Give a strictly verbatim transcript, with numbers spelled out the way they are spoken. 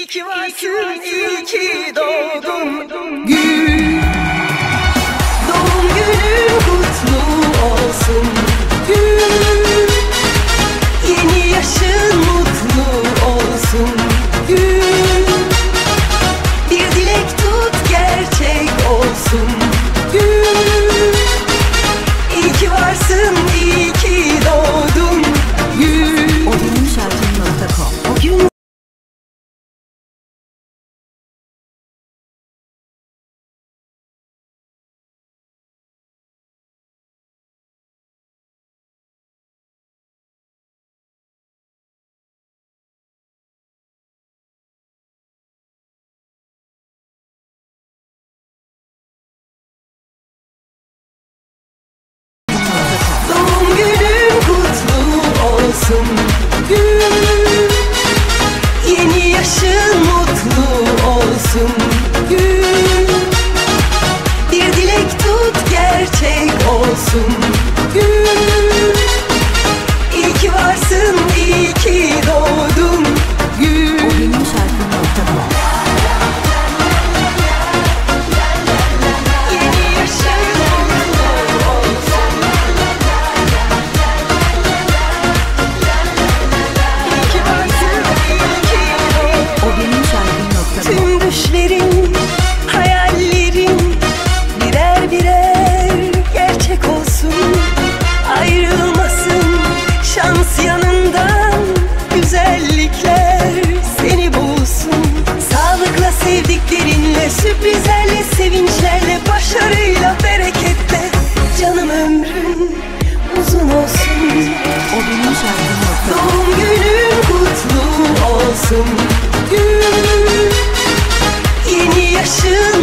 İyi ki varsın, iyi ki doğdun gül. Doğum günün kutlu olsun gül. Yeni yaşın mutlu olsun gül. Bir dilek tut gerçek olsun gül. İyi ki varsın, iyi ki doğdun gül. Odin'inşarkın nokta com. O gün gül. Yeni yaşın mutlu olsun gül. Bir dilek tut gerçek olsun gül. İyi ki varsın, iyi ki doğdun gül. Odin'inşarkın nokta com. Yeni yaşın mutlu olsun. Tüm düşlerin, hayallerin birer birer gerçek olsun. Ayrılmasın şans yanından, güzellikler seni bulsun. Sağlıkla, sevdiklerinle, sürprizlerle, sevinçlerle, başarıyla, bereketle. Canım ömrün uzun olsun. Odin'inşarkın nokta com. Doğum günün kutlu olsun gül. Yeni yaşın